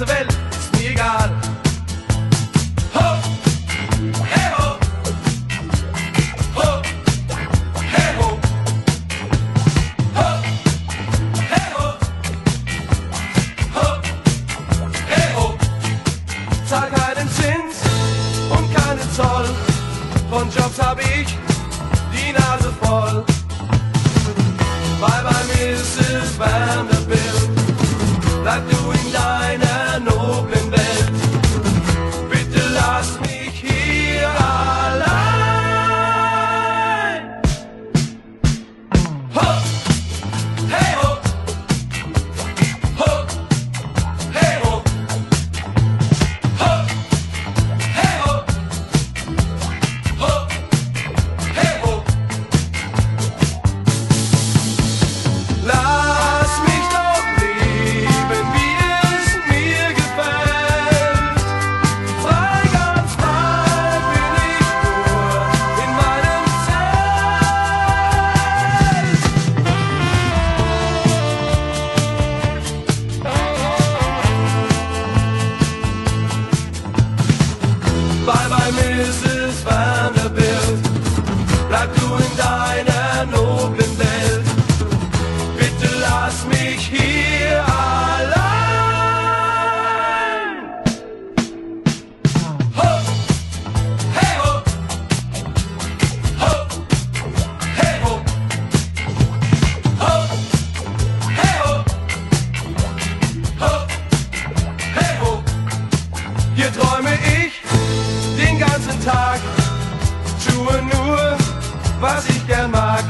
ganze Welt ist mir egal. Ho, hey ho, ho, hey ho, ho, hey ho, ho, hey ho. Zahl keinen Zins und keinen Zoll, von Jobs hab ich die Nase voll. Bye bye Mrs. Vanderbilt, bleib du in deiner noblen Welt. Bitte lass mich hier allein. Ho, hey ho, ho, hey ho, ho, hey ho, ho, hey ho. Lass mich doch leben, wie es mir gefällt. Frei, ganz frei bin ich nur in meinem Zelt. Bye bye Mrs. Vanderbilt, bleib du in deiner noblen Welt. Bitte lass mich hier allein. Ho, hey ho, ho, hey ho, ho, hey ho, ho, hey ho. Hier träume ich den ganzen Tag, tue nur, was ich gern mag.